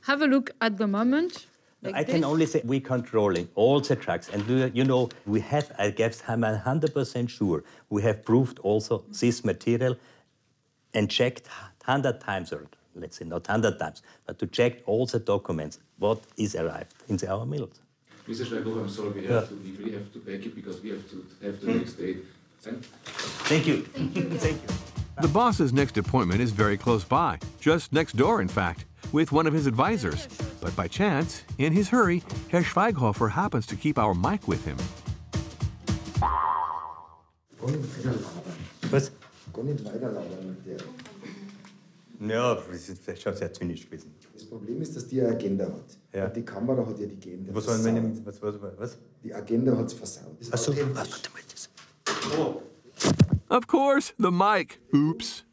have a look at the moment. I can only say we're controlling all the trucks. And you know, we have, I guess I'm 100% sure, we have proved also this material and checked 100 times, or let's say not 100 times, but to check all the documents, what is arrived in our mills. Mr. Schleikofer, I'm sorry, we really have to back it because we have the next date. Thank you. Thank you. The boss's next appointment is very close by, just next door, in fact, with one of his advisors. But by chance, in his hurry, Herr Schweighofer happens to keep our mic with him. Was? Gar nicht weiterlabern mit der. Ja, das ist schon sehr zynisch gewesen. Das Problem ist, dass die eine Agenda hat. Ja. Und die Kamera hat ja die Agenda Was versaut. was? Die Agenda hat es versaut. Ach so, authentisch. warte mal. Das. Oh. Of course, the mic. Oops.